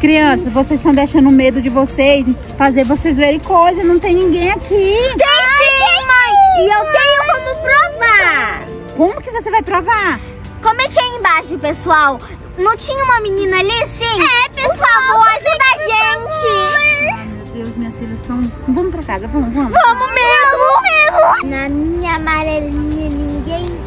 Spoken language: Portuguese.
Crianças, vocês estão deixando o medo de vocês fazer vocês verem coisa. Não tem ninguém aqui. Tem sim, mãe! E eu tenho como provar. Como que você vai provar? Comente aí embaixo, pessoal. Não tinha uma menina ali, sim? É, pessoal. Por favor, ajuda a gente. Meu Deus, minhas filhas estão... Vamos pra casa, vamos. Vamos mesmo. Na minha amarelinha ninguém